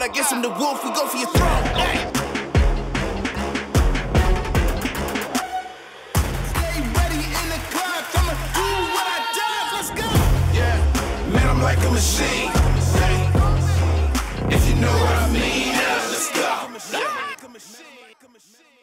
I guess I'm the wolf, we go for your throne. Hey. Stay ready in the club, I'ma do what I does, let's go. Yeah, man, I'm like a machine. Hey. If you know what I mean, yeah, let's go.